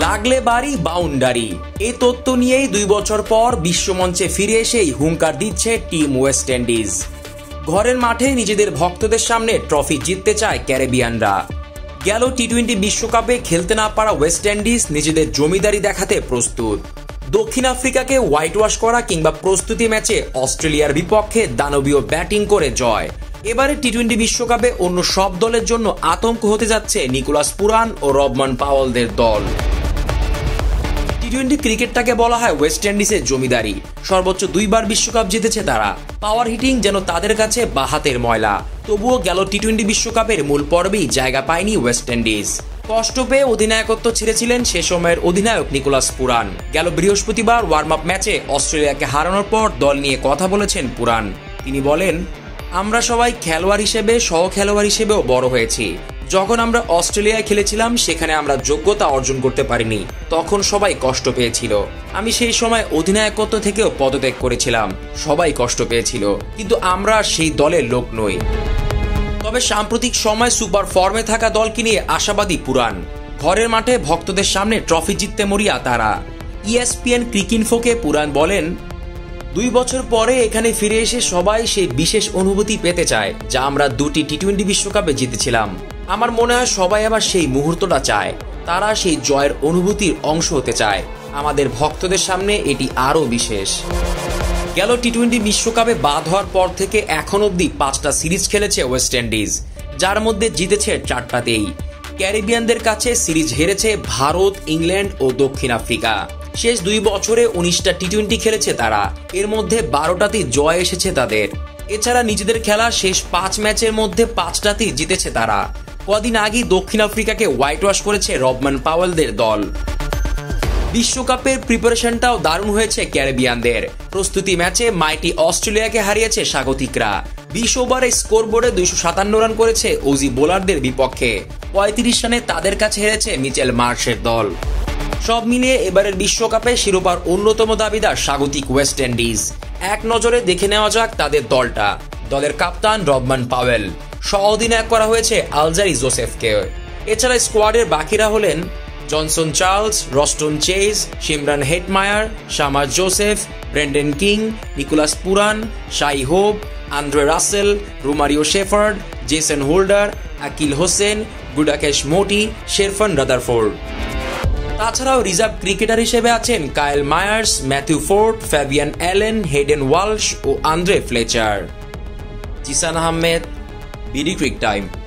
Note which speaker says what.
Speaker 1: লাগলে বাড়ি বাউন্ডারি, এই তত্ত্ব নিয়েই 2 বছর পর বিশ্বমঞ্চে ফিরে এসেই হুঙ্কার দিচ্ছে টিম ওয়েস্ট ইন্ডিজ। ঘরের মাঠে নিজেদের ভক্তদের সামনে ট্রফি জিততে চায় ক্যারিবিয়ানরা। গেল টি-20 বিশ্বকাপে খেলতে না পারা ওয়েস্ট ইন্ডিজ নিজেদের জমিদারি দেখাতে প্রস্তুত। দক্ষিণ আফ্রিকাকে হোয়াইট ওয়াশ করা কিংবা প্রস্তুতি ম্যাচে অস্ট্রেলিয়ার বিপক্ষে দানবীয় ব্যাটিং করে জয়। এবারে টি-20 বিশ্বকাপে অন্য সব দলের জন্য আতঙ্ক হতে যাচ্ছে নিকোলাস পুরান ও রবমান পাওয়েলদের দল। টি-20 ক্রিকেটটাকে বলা হয় ওয়েস্ট ইন্ডিজের জমিদারি। সর্বোচ্চ 2 বার বিশ্বকাপ জিতেছে তারা। পাওয়ার হিটিং যেন তাদের কাছে বাহাতের ময়লা। তবুও গেল টি-20 বিশ্বকাপের মূল পর্বেই জায়গা পায়নি ওয়েস্ট ইন্ডিজ। কষ্ট পেয়ে অধিনায়কত্ব ছেড়েছিলেন সে সময়ের অধিনায়ক নিকোলাস পুরান। গেল বৃহস্পতিবার ওয়ার্ম আপ ম্যাচে অস্ট্রেলিয়াকে হারানোর পর দল নিয়ে কথা বলেছেন পুরান। তিনি বলেন, আমরা সবাই খেলোয়াড় হিসেবে সহ খেলোয়াড় হিসেবেও বড় হয়েছি। যখন আমরা অস্ট্রেলিয়ায় খেলেছিলাম সেখানে আমরা যোগ্যতা অর্জন করতে পারিনি, তখন সবাই কষ্ট পেয়েছিল। আমি সেই সময় অধিনায়কত্ব থেকেও পদত্যাগ করেছিলাম, সবাই কষ্ট পেয়েছিল, কিন্তু আমরা সেই দলের লোক নই। তবে সাম্প্রতিক সময় সুপার ফর্মে থাকা দলকে নিয়ে আশাবাদী পুরান। ঘরের মাঠে ভক্তদের সামনে ট্রফি জিততে মরিয়া তারা। ESPN ক্রিকইনফোকে পুরান বলেন, 2 বছর পরে এখানে ফিরে এসে সবাই সেই বিশেষ অনুভূতি পেতে চায় যা আমরা 2টি টি-20 বিশ্বকাপে জিতেছিলাম। আমার মনে হয় সবাই আবার সেই মুহূর্তটা চায়। তারা সেই জয়ের অনুভূতির অংশ হতে চায়। আমাদের ভক্তদের সামনে এটি আরও বিশেষ। গেল টি-20 বিশ্বকাপে বাদ হওয়ার পর থেকে এখন অবধি 5টা সিরিজ খেলেছে ওয়েস্ট ইন্ডিজ, যার মধ্যে জিতেছে 4টাতেই। ক্যারিবিয়ানদের কাছে সিরিজ হেরেছে ভারত, ইংল্যান্ড ও দক্ষিণ আফ্রিকা। শেষ 2 বছরে 19টা টি-20 খেলেছে তারা, এর মধ্যে 12টাতেই জয় এসেছে তাদের। এছাড়া নিজেদের খেলা শেষ 5 ম্যাচের মধ্যে 5টাতেই জিতেছে তারা। কদিন আগেই দক্ষিণ আফ্রিকাকে হোয়াইট ওয়াশ করেছে রবমান পাওয়েলদের দল। বিশ্বকাপের প্রিপারেশনটাও দারুণ হয়েছে ক্যারিবিয়ানদের। প্রস্তুতি ম্যাচে মাইটি অস্ট্রেলিয়াকে হারিয়েছে স্বাগতিকরা। 20 ওভারে স্কোরবোর্ডে 257 রান করেছে অজি বোলারদের বিপক্ষে। 35 রানে তাদের কাছে হেরেছে মিচেল মার্শের দল। সব মিলিয়ে এবারের বিশ্বকাপে শিরোপার অন্যতম দাবিদার স্বাগতিক ওয়েস্ট ইন্ডিজ। এক নজরে দেখে নেওয়া যাক তাদের দলটা। দলের কাপ্তান রবমান পাওয়েল, সহ অধিনায়ক করা হয়েছে 𝐂𝐨𝐲𝐲𝐫𝐢𝐠𝐡𝐭। এছাড়া স্কোয়াডের বাকিরা হলেন Johnson Charles, Roston Chase, Shimron Hetmyer, Shamar Joseph, Brandon King, Nicholas Pooran, Shai Hope, Andre Russell, Romario Shepherd, Jason Holder, Akeal Hosein, Gudakesh Motie, Sherfane Rutherford. তাছাড়াও রিজার্ভ ক্রিকেটার হিসেবে আছেন Kyle Mayers, Matthew Forde, Fabian Allen, Hayden Walsh ও Andre Fletcher. Zisan Ahmed, BD Cric time.